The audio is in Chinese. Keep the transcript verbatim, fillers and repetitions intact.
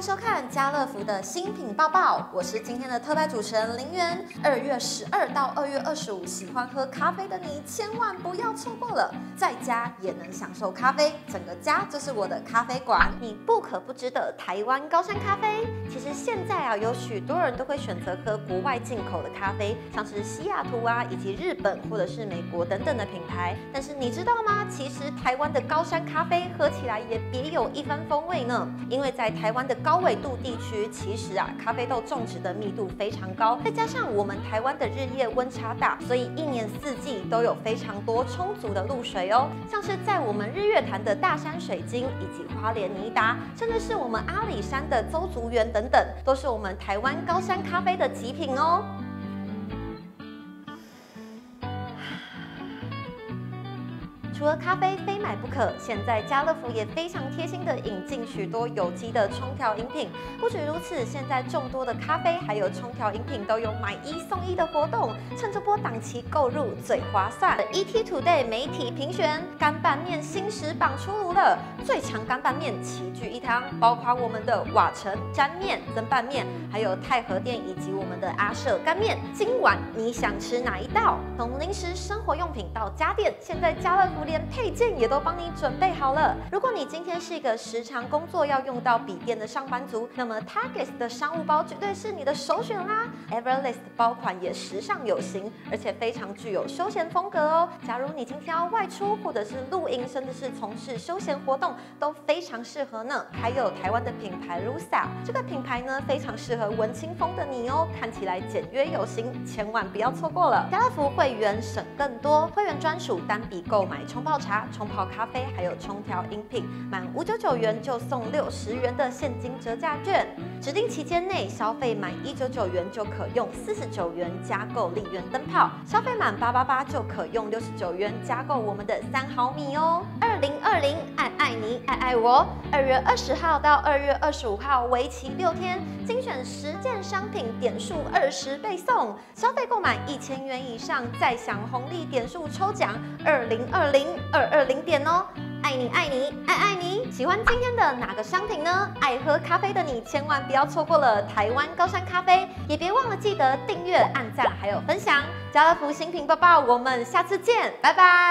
收看家乐福的新品报报，我是今天的特派主持人林媛。二月十二到二月二十五，喜欢喝咖啡的你千万不要错过了，在家也能享受咖啡，整个家就是我的咖啡馆。你不可不知的台湾高山咖啡，其实现在啊，有许多人都会选择喝国外进口的咖啡，像是西雅图啊，以及日本或者是美国等等的品牌。但是你知道吗？其实台湾的高山咖啡喝起来也别有一番风味呢，因为在台湾的高纬度地区，其实啊，咖啡豆种植的密度非常高，再加上我们台湾的日夜温差大，所以一年四季都有非常多充足的露水哦。像是在我们日月潭的大山水晶，以及花莲尼达，甚至是我们阿里山的邹族园等等，都是我们台湾高山咖啡的极品哦。除了咖啡非买不可，现在家乐福也非常贴心的引进许多有机的冲调饮品。不止如此，现在众多的咖啡还有冲调饮品都有买一送一的活动，趁这波档期购入最划算。E T Today 媒体评选干拌面新食榜出炉了，最强干拌面齐聚一堂，包括我们的瓦城沾面、蒸拌面，还有太和店以及我们的阿舍干面。今晚你想吃哪一道？从零食、生活用品到家电，现在家乐福连配件也都帮你准备好了。如果你今天是一个时常工作要用到笔电的上班族，那么 Target 的商务包绝对是你的首选啦。Everlast 包款也时尚有型，而且非常具有休闲风格哦。假如你今天要外出，或者是露营，甚至是从事休闲活动，都非常适合呢。还有台湾的品牌 Rusa， 这个品牌呢非常适合文青风的你哦，看起来简约有型，千万不要错过了。家乐福会员省更多，会员专属单笔购买冲泡茶、冲泡咖啡，还有冲调饮品，满五九九元就送六十元的现金折价券。指定期间内消费满一九九元就可用四十九元加购丽源灯泡，消费满八八八就可用六十九元加购我们的三毫米哦。二零二零爱爱你爱爱我，二月二十号到二月二十五号为期六天，精选十件商品点数二十倍送，消费购买一千元以上再享红利点数抽奖二零二零二二零点哦。爱你爱你爱爱你！喜欢今天的哪个商品呢？爱喝咖啡的你千万不要错过了台湾高山咖啡，也别忘了记得订阅、按赞还有分享。家乐福新品报报，我们下次见，拜拜。